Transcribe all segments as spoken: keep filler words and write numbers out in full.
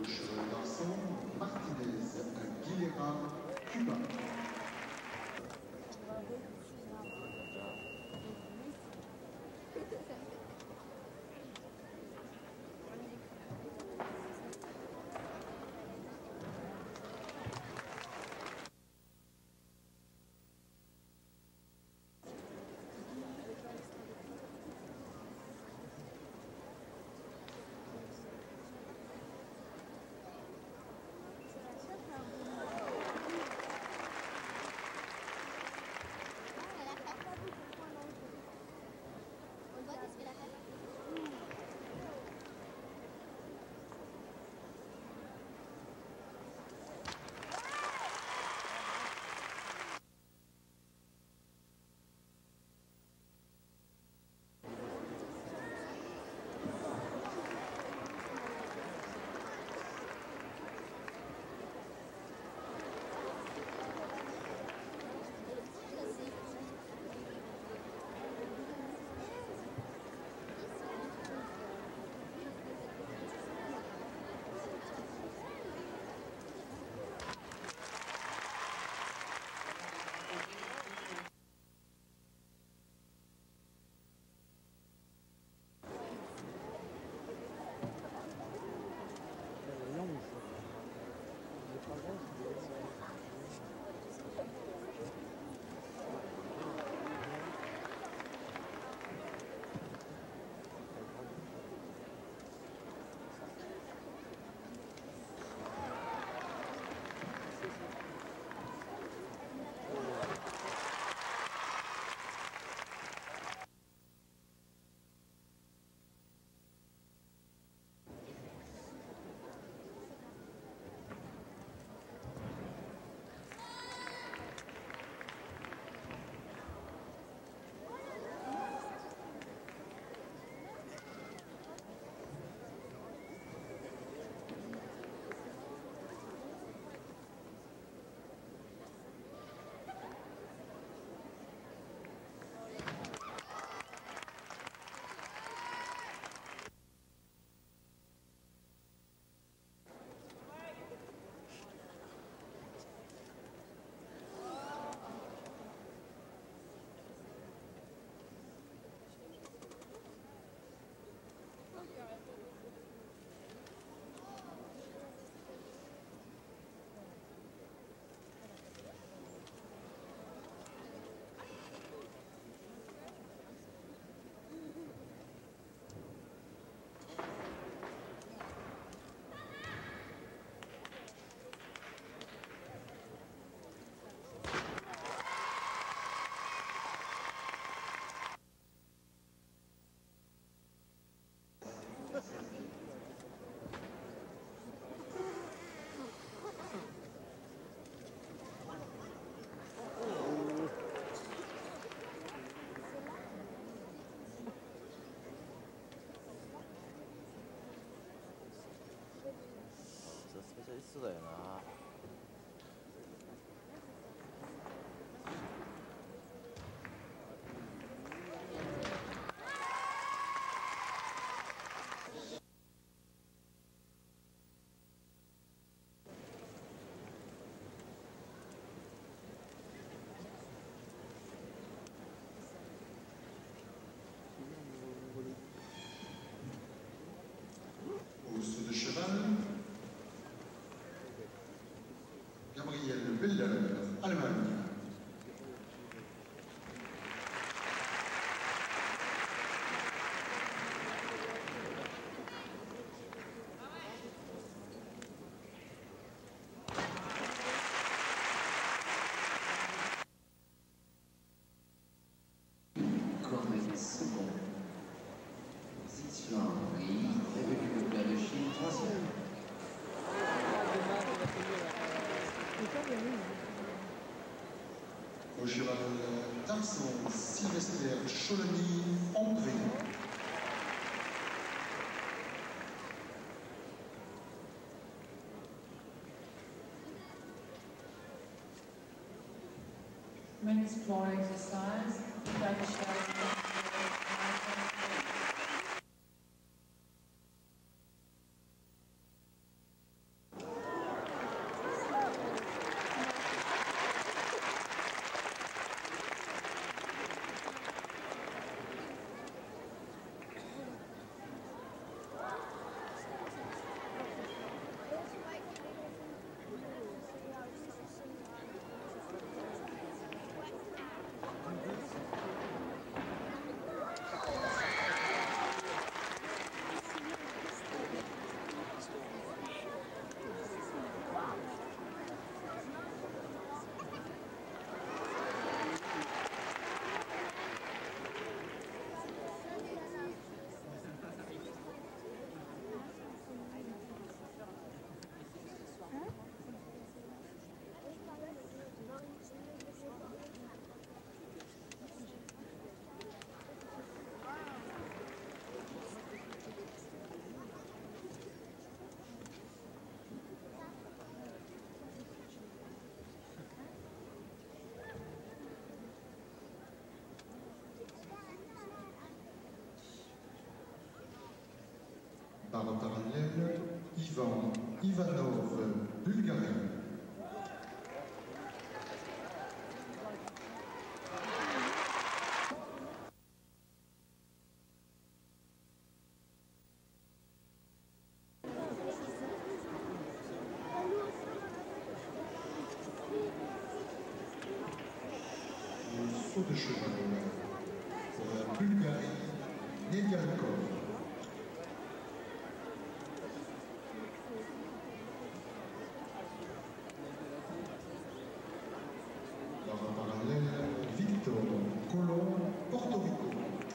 cheval garçon, Martinez, Aguilera, Cuba. だよな。 Hausse de cheval. Biller, Allemagne. Correct second. Six Henri, République populaire de Chine, troisième. Au cheval Tarson, Sylvester Cholony, André. Men's floor exercise. Par parallèle, Ivan Ivanov, Bulgarie. Le saut de cheval pour la Bulgarie, Lysenko. Porto Rico.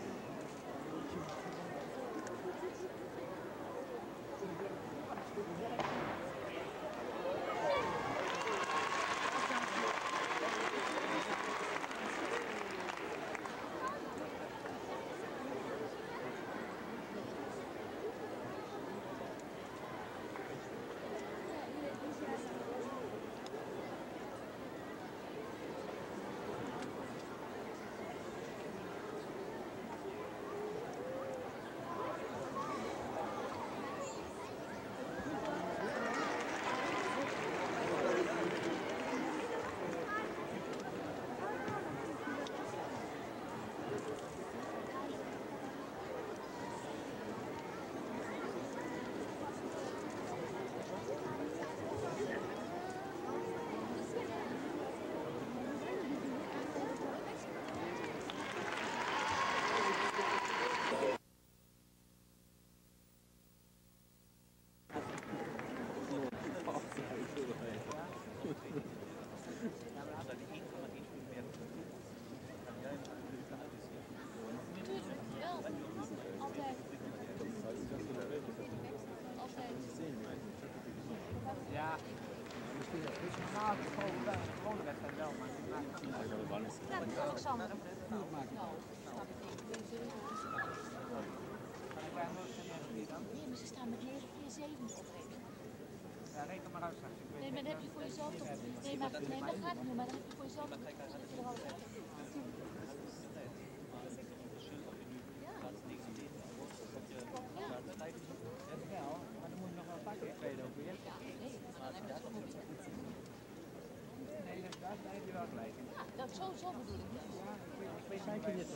Alexander. Nee, maar ze staan met negen vier zeven opgegeven. Ja, reken maar uit straks. Nee, maar dan heb je voor jezelf toch... Nee, maar, nee, maar gaat het niet, maar dan heb je voor jezelf toch... Dat je er al uit hebt. Ja. Ja, maar dan moet je nog wel een paar keer tweede over je. Ja, nee, dan heb je dat nog niet. Nee, daar heb je wel gelijk in. Ja, dat zo, zo bedoel ik dat. Ik weet zeker niet.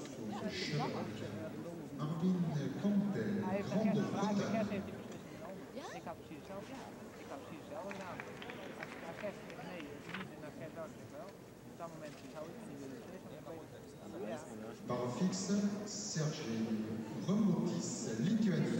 Marvin Conte, Hij heeft een Grande kerst, de kerst Bretagne. heeft hij beslissing genomen. Ja? Ik had precies hetzelfde, ja. Ik had precies hetzelfde gedaan. Als ik naar kerst zeg nee, het is niet en naar kerst wel, zeg wel. Op dat moment zou ik het niet willen beslissen. Ja. Barre fixe, Sergei Remotis, Lituanie.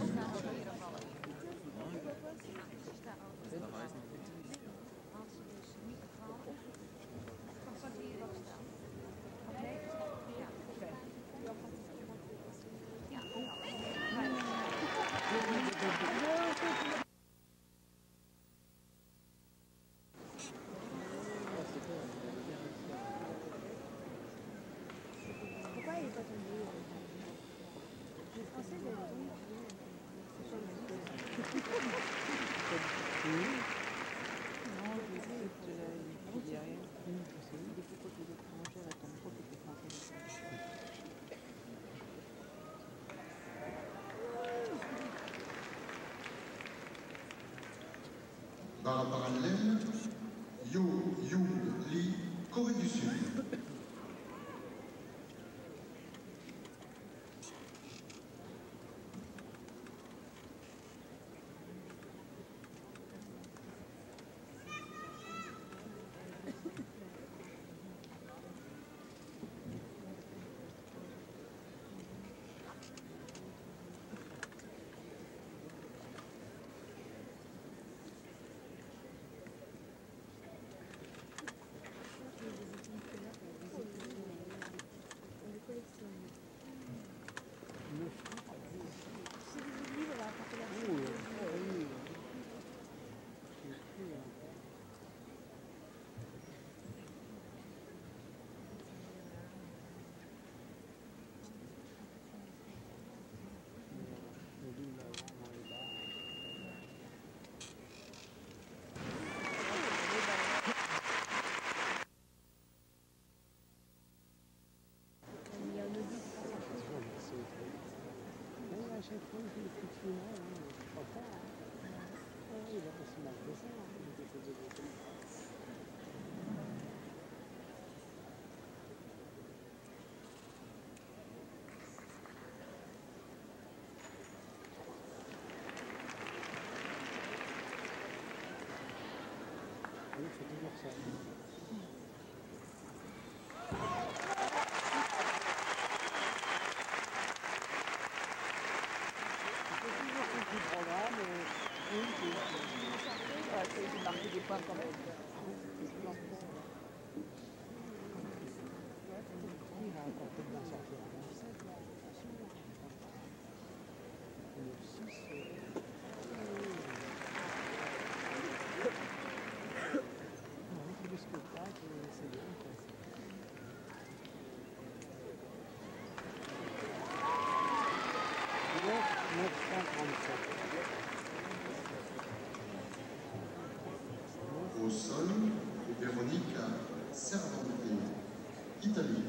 Barre parallèle, Yo Yoon Lee, Corée du Sud. Chaque fois, je le fais, hein, c'est toujours ça. C'est toujours ce petit programme. Oui, c'est de marquer des points quand même. Il va encore peut-être bien sortir. Au sol, Véronique Servante, Italie.